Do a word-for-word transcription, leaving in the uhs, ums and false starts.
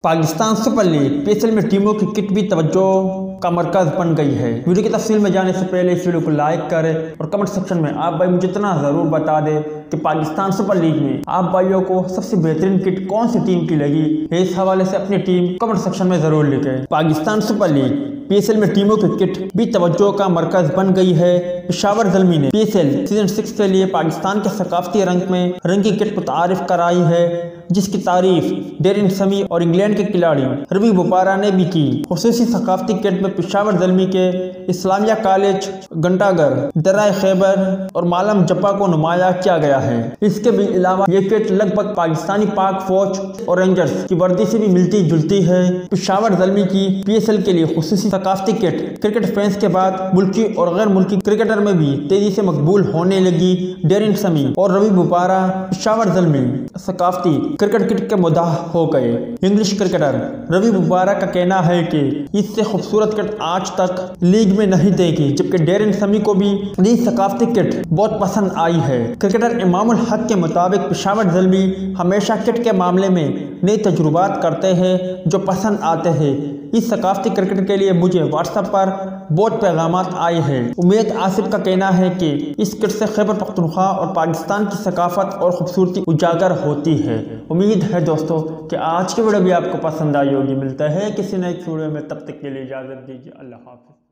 Pakistan super league PSL में टीमों की किट भी तवज्जो का मरकज बन गई है। वीडियो की तफसील में जाने से पहले इस वीडियो को लाइक करें और कमेंट सेक्शन में आप भाई मुझे इतना ज़रूर बता दें कि पाकिस्तान सुपर लीग में आप भाइयों को सबसे बेहतरीन किट कौन सी टीम की लगी है। इस हवाले से अपनी टीम कमेंट सेक्शन में ज़रूर लिखें। पाकिस्तान सुपर लीग पीएसएल में टीमों की किट भी तवज्जो का मरकज बन गई है। पशा ज़ल्मी ने पीएसएल सीजन सिक्स के लिए पाकिस्तान के सकाफती रंग में रंगी किट मुतारिफ कराई है, जिसकी तारीफ डेरन सेमी और इंग्लैंड के खिलाड़ी रवि बूपारा ने भी की। खुसूसी सकाफती किट में पशा ज़ल्मी के इस्लामिया कॉलेज घंटाघर, दराय खैबर और मालम जप्पा को नुमाया किया गया है। इसके भी अलावा ये किट लगभग पाकिस्तानी पाक फौज और रेंजर्स की वर्दी से भी मिलती जुलती है। पशा ज़ल्मी की पीएसएल के लिए खुसूसी सकाफती किट क्रिकेट फैंस के बाद मुल्की और गैर मुल्की क्रिकेटर में भी तेजी से मकबूल होने लगी। डेरन सेमी और रवि बूपारा पशा ज़ल्मी सकाफती क्रिकेट किट के मुद्दा हो गए। इंग्लिश क्रिकेटर रवि बूपारा का कहना है कि इससे खूबसूरत किट आज तक लीग में नहीं देखी, जबकि डेरन सेमी को भी ये सकाफती किट बहुत पसंद आई है। क्रिकेटर इमामुल हक के मुताबिक पशा ज़ल्मी हमेशा किट के मामले में नए तजुर्बात करते हैं जो पसंद आते हैं। इस सकाफती क्रिकेट के लिए मुझे व्हाट्सएप पर बहुत पैगामात आए हैं। उमेद आसिफ का कहना है कि इस किट से खैबर पख्तूनख्वा और पाकिस्तान की सकाफत और खूबसूरती उजागर होती है। उम्मीद है दोस्तों कि आज की वीडियो भी आपको पसंद आई होगी। मिलता है किसी नए वीडियो में, तब तक के लिए इजाज़त दीजिए। अल्लाह हाफ़िज़।